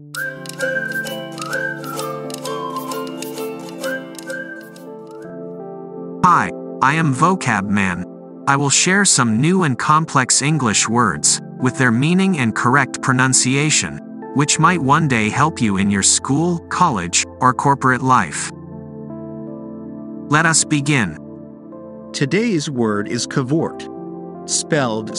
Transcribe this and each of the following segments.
Hi, I am Vocab Man. I will share some new and complex English words, with their meaning and correct pronunciation, which might one day help you in your school, college, or corporate life. Let us begin. Today's word is cavort, spelled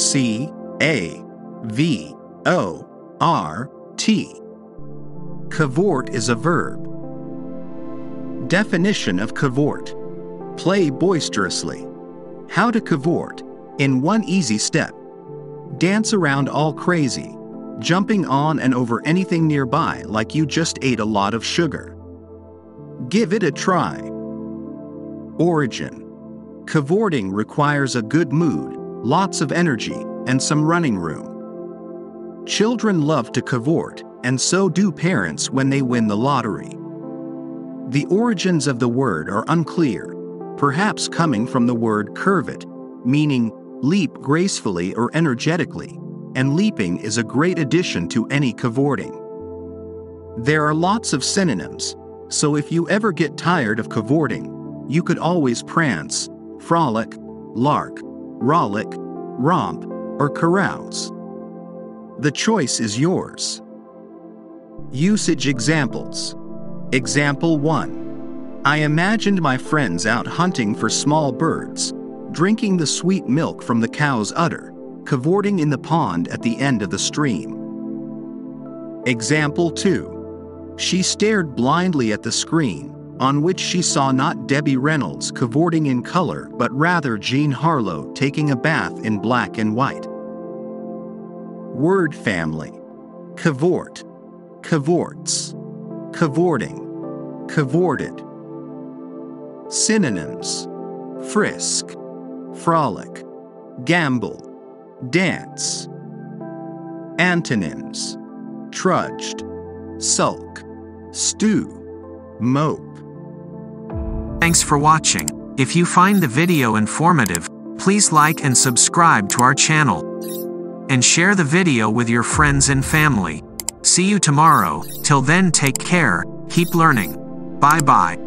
C-A-V-O-R-T. Cavort is a verb. Definition of cavort: play boisterously. How to cavort, in one easy step. Dance around all crazy, jumping on and over anything nearby like you just ate a lot of sugar. Give it a try. Origin: cavorting requires a good mood, lots of energy, and some running room. Children love to cavort, and so do parents when they win the lottery. The origins of the word are unclear, perhaps coming from the word curvet, meaning leap gracefully or energetically, and leaping is a great addition to any cavorting. There are lots of synonyms, so if you ever get tired of cavorting, you could always prance, frolic, lark, rollick, romp, or carouse. The choice is yours. Usage examples. Example 1. I imagined my friends out hunting for small birds, drinking the sweet milk from the cow's udder, cavorting in the pond at the end of the stream. Example 2. She stared blindly at the screen, on which she saw not Debbie Reynolds cavorting in color but rather Jean Harlow taking a bath in black and white. Word family: cavort, cavorts, cavorting, cavorted. Synonyms: frisk, frolic, gambol, dance. Antonyms: trudged, sulk, stew, mope. Thanks for watching. If you find the video informative, please like and subscribe to our channel. And share the video with your friends and family. See you tomorrow. Till then, take care, keep learning. Bye-bye.